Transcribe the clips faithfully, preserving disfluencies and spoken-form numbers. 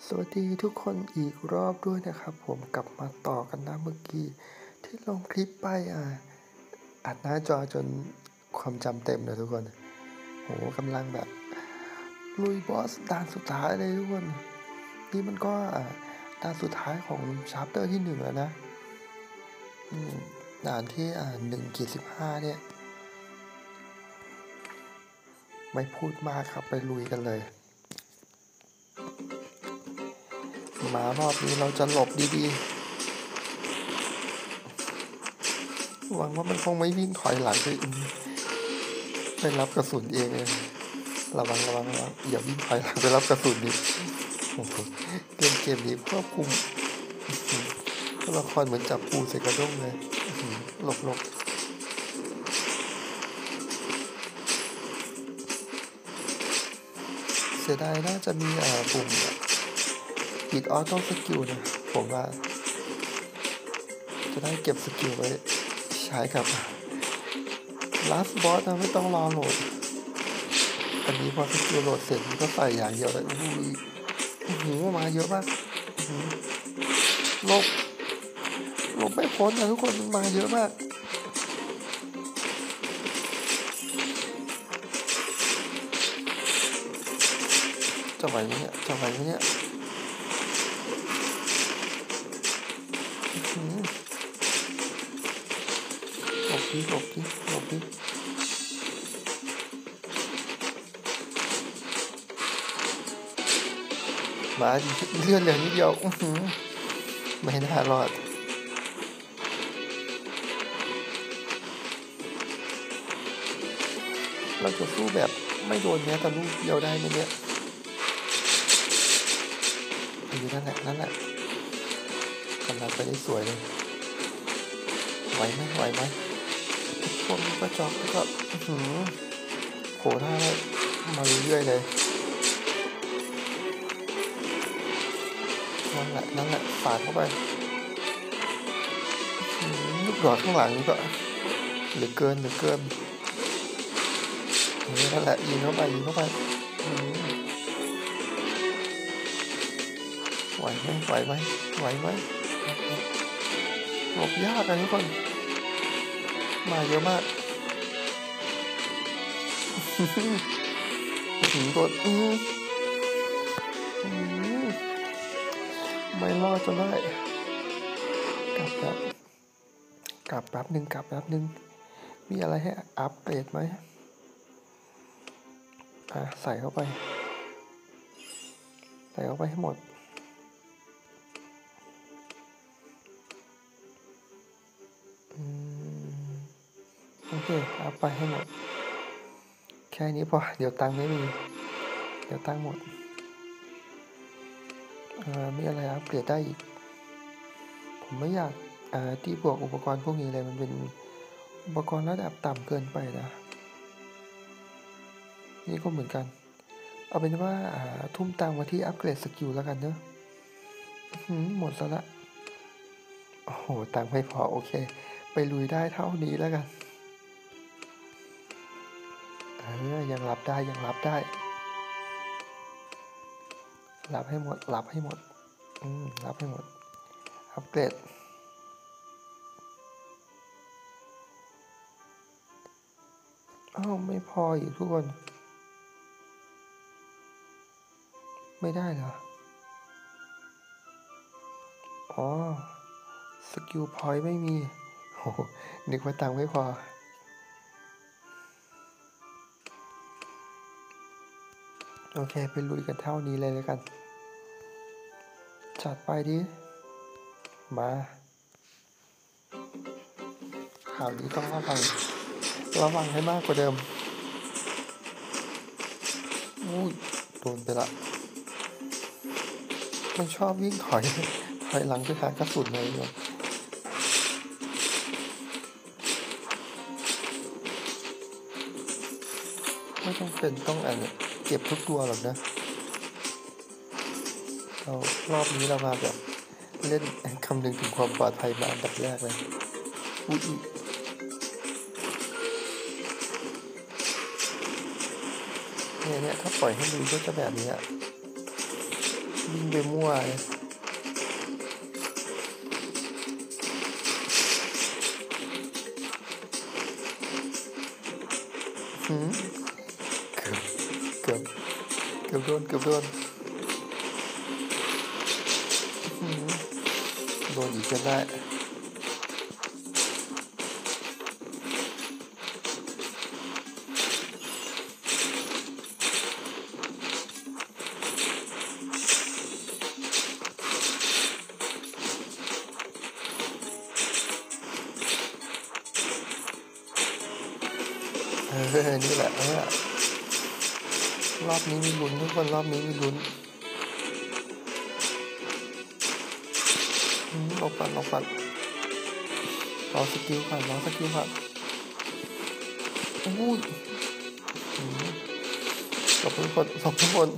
สวัสดีทุกคนอีกรอบด้วยนะครับผมกลับมาต่อกันนะเมื่อกี้ที่ลงคลิปไปอ่ะอัดหน้าจอจนความจำเต็มเลยทุกคนโหกำลังแบบลุยบอสด่านสุดท้ายเลยทุกคนนี่มันก็ด่านสุดท้ายของชาร์ปเตอร์ที่หนึ่งแล้วนะด่านที่อ่าหนึ่งขีดสิบห้าเนี่ยไม่พูดมากครับไปลุยกันเลยมารอบนี้เราจะหลบดีๆหวังว่ามันคงไม่วิ่งถอยหลังไปไปรับกระสุนเองเลยระวังระวังระวังอย่าวิ่งถอยหลังไปรับกระสุนดิโอ้โหเกมเกมนี้ควบคุมตัวละครเหมือนจับปูใส่กระด้งเลยหลบหลบเสียดายน่าจะมีอ่าปุ่มปิดออโต้สกิลนะผมว่าจะได้เก็บสกิลไว้ใช้กับลาสบอสนะไม่ต้องรอโหลดอันนี้พอสกิลโหลดเสร็จมันก็ใส่อย่างเดียวเลยอุ้ยโอ้โหมาเยอะมากหลบหลบไม่พ้นนะทุกคนมันมาเยอะมากจะไหวไหมเนี่ยจะไหวไหมเนี่ยหลบดิหลบดิหลบดิมาดิเลื่อนเหลือนิดเดียวไม่น่ารอดเราจะสู้แบบไม่โดนแม้แต่ลูกเดียวได้ไหมเนี่ยอยู่นั่นแหละนั่นแหละกำลังไปได้สวยเลยไหวไหมไหวไหมพวกนี้ก็จอกก็โผล่ท่ามาเรื่อยๆเลยนั่นแหละนั่นแหละฝาดเข้าไปลูกดอกข้างหลังนี่ก็เหลือเกินเหลือเกินนั่นแหละยิงเข้าไปยิงเข้าไปไหวไหมไหวไหมไหวไหมหลบยากนะทุกคนมาเยอะมากถึงโดนไม่รอดจนได้กลับแบบกลับแป๊บหนึ่งกลับแป๊บหนึ่งมีอะไรให้อัปเกรดไหมอ่ะใส่เข้าไปใส่เข้าไปให้หมดโอเคอัพไปให้หมดแค่นี้พอเดี๋ยวตังค์ไม่มีเดี๋ยวตังค์หมดเอ่อมีอะไรอัปเกรดได้อีกผมไม่อยากอ่าที่บวกอุปกรณ์พวกนี้เลยมันเป็นอุปกรณ์ระดับต่ำเกินไปนะนี่ก็เหมือนกันเอาเป็นว่าทุ่มตังค์มาที่อัปเกรดสกิลแล้วกันเนอะหมดซะละโอ้โหตังค์ไม่พอโอเคไปลุยได้เท่านี้แล้วกันเออยังรับได้ยังรับได้รับให้หมดรับให้หมดอืมรับให้หมดอัปเกรดอ้าวไม่พออีกทุกคนไม่ได้เหรออ๋อสกิลพอยต์ไม่มีโอ้นึกว่าตังค์ไม่พอโอเคไปลุยกันเท่านี้เลยแล้วกันจัดไปดิมาข่าวนี้ต้องระวังระวังให้มากกว่าเดิมอุ้ยโดนไปละมันชอบวิ่งถอยถอยหลังไปหากระสุนเลยเนี่ยไม่ต้องเป็นต้องอันเก็บทุกตัวหรอกนะเรารอบนี้เรามาแบบเล่นคำนึงถึงความปลอดภัยมาอันดับแรกเลยอุ้ยเนี่ยเนี่ยถ้าปล่อยให้ลุยก็จะแบบนี้วิ่งไปมั่วเลยหืมเกือบเกือบเกือบโดนเกือบโดนหืมโดนอีกจนได้เออนี่แหละนี่แหละรอบนี้มีลุ้นทุกคนรอบนี้มีลุ้นหลบก่อนหลบก่อนรอสกิลก่อนรอสกิลก่อนอู้ยหลบทุกคนหลบทุกคน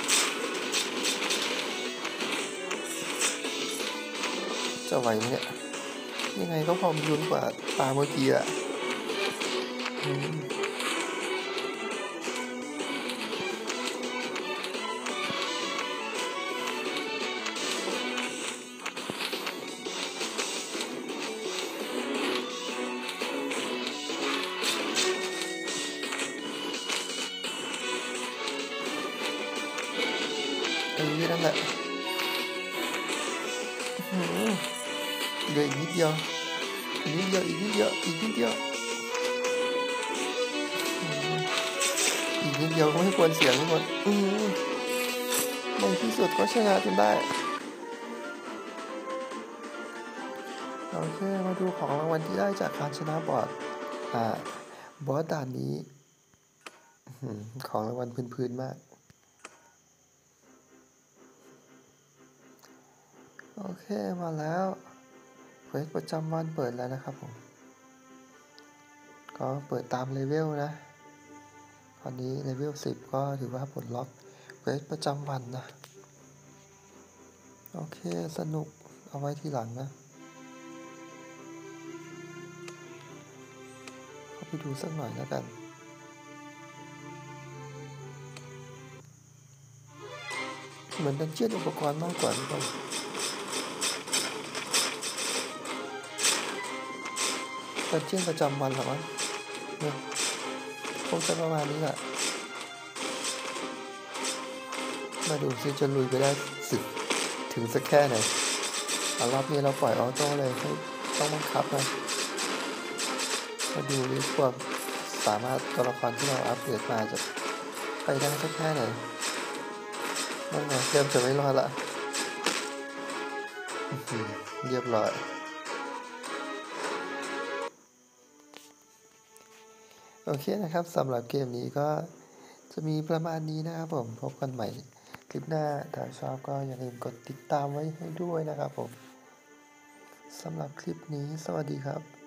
จะไหวไหมเนี่ยยังไงก็พอมลุ้นกว่าตาเมื่อกี้อะเออนั่นแหละเหลืออีกนิดเดียวอีกนิดเดียวอีกนิดเดียวอีกนิดเดียวอีกนิดเดียวก็ไม่ควรเสียทุกคนในที่สุดก็ชนะจนได้โอเคมาดูของรางวัลที่ได้จากการชนะบอสอ่าบอสด่านนี้ของรางวัลพื้นๆมากโอเคมาแล้วเควสประจำวันเปิดแล้วนะครับผมก็เปิดตามเลเวลนะตอนนี้เลเวลสิบก็ถือว่าปลดล็อกเควสประจำวันนะโอเคสนุกเอาไว้ทีหลังนะเข้าไปดูสักหน่อยแล้วกันเหมือนดันเจียนอุปกรณ์มากกว่าทุกคนดันเจียนประจำวันหรอมั้งเนี่ยคงจะประมาณนี้แหละมาดูซิจะลุยไปได้สิถึงสักแค่ไหนเอารอบนี้เราปล่อยออโต้เลยให้ต้องบังคับนะมาดูดิพวกสามารถตัวละครที่เราอัปเดตมาจะไปได้สักแค่ไหนนั่นไงเริ่มจะไม่รอดละเรียบร้อยโอเคนะครับสำหรับเกมนี้ก็จะมีประมาณนี้นะครับผมพบกันใหม่คลิปหน้าถ้าชอบก็อย่าลืมกดติดตามไว้ให้ด้วยนะครับผมสำหรับคลิปนี้สวัสดีครับ